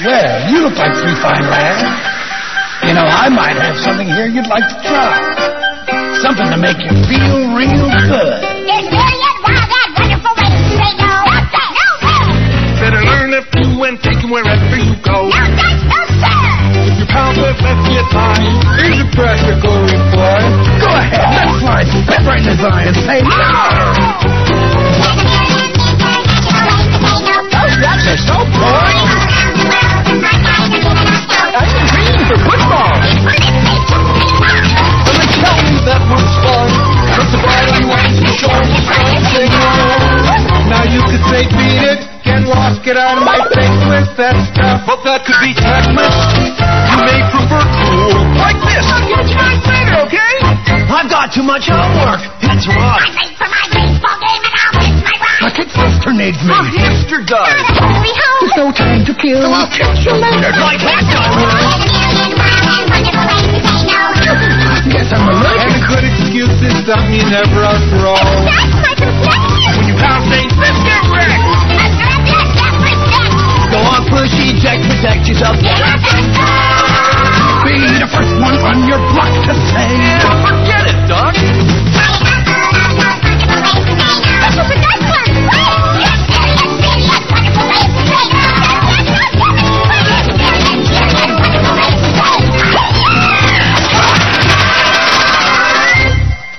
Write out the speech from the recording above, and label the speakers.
Speaker 1: Well, you look like three fine lads. You know, I might have something here you'd like to try. Something to make you feel real good.
Speaker 2: Is there yet while that wonderful way to say no? No, sir, no, sir.
Speaker 3: Better learn if you and take him wherever you go.
Speaker 2: No, sir, no, sir.
Speaker 3: If your pals have left you a time, here's a practical reply.
Speaker 1: Go ahead, let's slide spit right in his eye and say no.
Speaker 2: Those nuts are so boring.
Speaker 3: I'm green for football. Tell me that was fun. But the body wants to show me something wrong. Now you could say beat it, get lost, get out of my face with that stuff. But that could be tactless. You may prefer cool. Like this. I'll get you guys later, okay?
Speaker 4: I've got too much homework. It's rough.
Speaker 2: I'm late for my baseball game and I'll miss my ride.
Speaker 1: Like it sister needs me.
Speaker 3: A hipster does.
Speaker 2: Hurry home.
Speaker 1: There's no time to kill. I'll catch you later.
Speaker 4: Like that guy would.
Speaker 1: Yes, I'm allergic.
Speaker 3: And good excuses stop me never after all.
Speaker 2: That's my perspective.
Speaker 3: When you pound things, let's get wrecked.
Speaker 4: Go on, push, eject, protect yourself.
Speaker 2: Yeah, that's